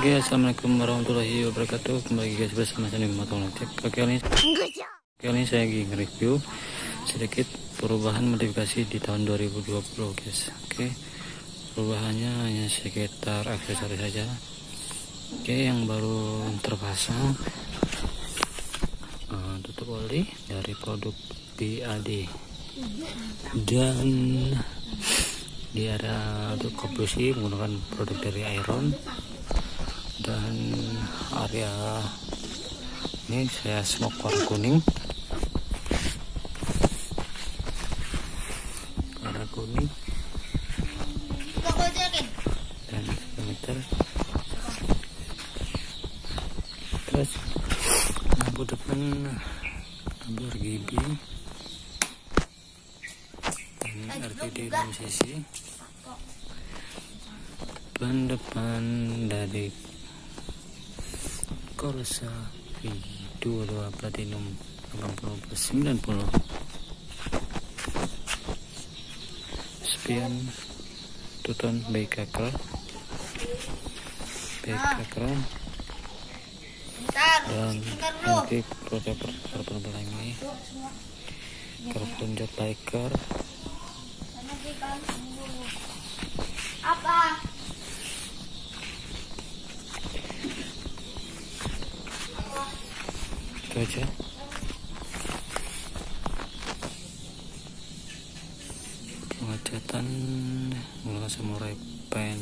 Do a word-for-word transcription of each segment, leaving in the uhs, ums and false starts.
Oke, assalamualaikum warahmatullahi wabarakatuh. Kembali guys bersama saya Motor Tech. Kali ini, kali ini saya lagi nge-review sedikit perubahan modifikasi di tahun dua ribu dua puluh guys. Oke, perubahannya hanya sekitar aksesoris saja. Oke, yang baru terpasang uh, tutup oli dari produk B A D, dan dia ada untuk koplusi menggunakan produk dari Iron. Dan area ini saya smoke warna kuning, warna kuning dan meter. Terus lampu depan lampu R G B dan R T D enam sisi. Ban depan dari Corsa V dua puluh dua Platinum delapan puluh plus sembilan puluh. Spion Tuton B K Crown B K Crown dan mungkin proteksi perpelongan ini karbon jok biker apa itu aja. Pengecatan menggunakan samurai pen.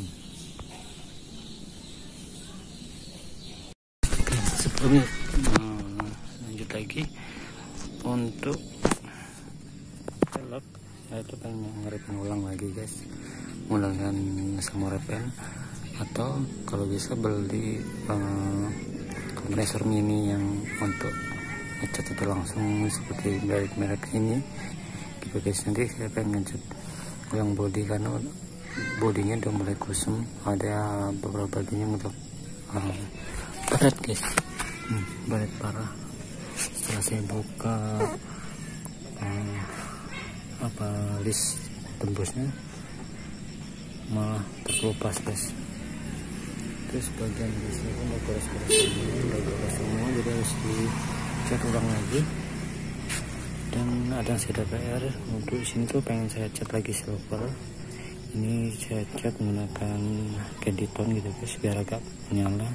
Oke, sebelumnya nah, lanjut lagi untuk velg, saya itu pengen ngeripin ulang lagi guys menggunakan samurai pen, atau kalau bisa beli uh, kompresor mini yang untuk ngecat itu langsung seperti merek-merek ini gitu guys. Nanti saya pengen ngecat yang body karena bodinya udah mulai kusam, ada beberapa bagiannya untuk uh, berat guys, hmm, berat parah. Setelah saya buka uh, apa list tembusnya malah terkelupas guys. Terus bagian di sini udah gores-gores semua, udah gores semua, jadi harus dicat ulang lagi. Dan ada yang saya P R untuk sini tuh pengen saya cat lagi silver. Ini saya cat menggunakan candy tone gitu guys biar agak menyala.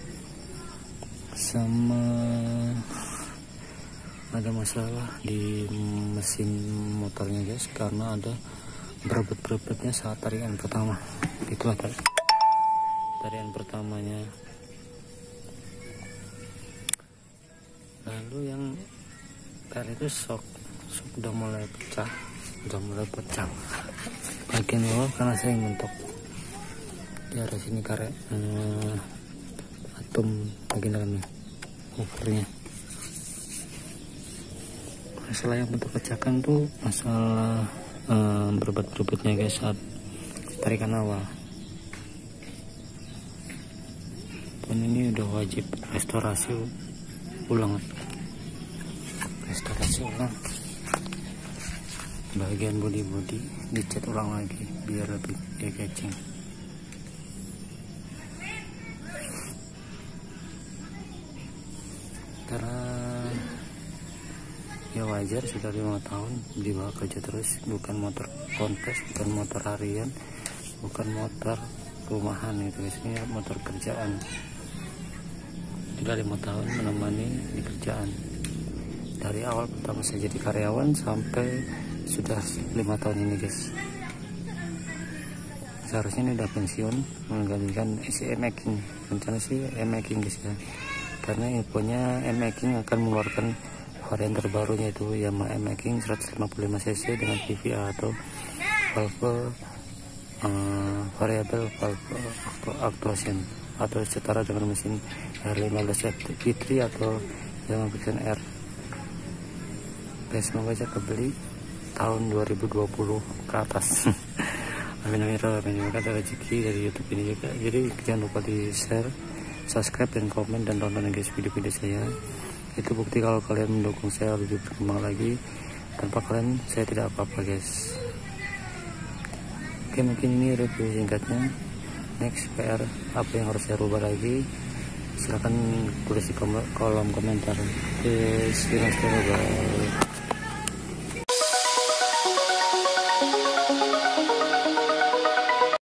Sama ada masalah di mesin motornya guys karena ada berebut-berebutnya saat tarikan pertama. Itulah guys tarian pertamanya. Lalu yang kali itu shock shock udah mulai pecah, udah mulai pecah bagian bawah karena saya mentok di arah sini karet eh, atom bagian dalamnya overnya. Masalah yang bentuk pecahkan tuh masalah eh, berebut-berebutnya guys saat tarikan awal. Dan ini udah wajib restorasi ulang, restorasi ulang bagian body-body, dicat ulang lagi biar lebih eye-catching. Karena ya wajar sudah lima tahun dibawa kerja terus, bukan motor kontes, bukan motor harian, bukan motor rumahan itu guys, ini motor kerjaan. Sudah lima tahun menemani di kerjaan dari awal pertama saya jadi karyawan sampai sudah lima tahun ini guys. Seharusnya ini udah pensiun menggantikan si M-Making, rencana sih M-Making guys ya, karena infonya M-Making akan mengeluarkan varian terbarunya itu Yamaha M-Making seratus lima puluh lima cc dengan V V A atau valve uh, variable valve actuation atau setara dengan mesin R lima belas V tiga atau Yamaha Vision R. Guys, semoga aja kebeli tahun dua ribu dua puluh ke atas. Amin amin amin. Semoga ada rezeki dari YouTube ini juga. Jadi jangan lupa di share, subscribe dan komen dan tonton guys video-video saya. Itu bukti kalau kalian mendukung saya lebih berkembang lagi. Tanpa kalian saya tidak apa-apa guys. Oke, mungkin ini review singkatnya. next P R apa yang harus saya rubah lagi, silahkan tulis di kolom komentar. Oke, see you next time, bye.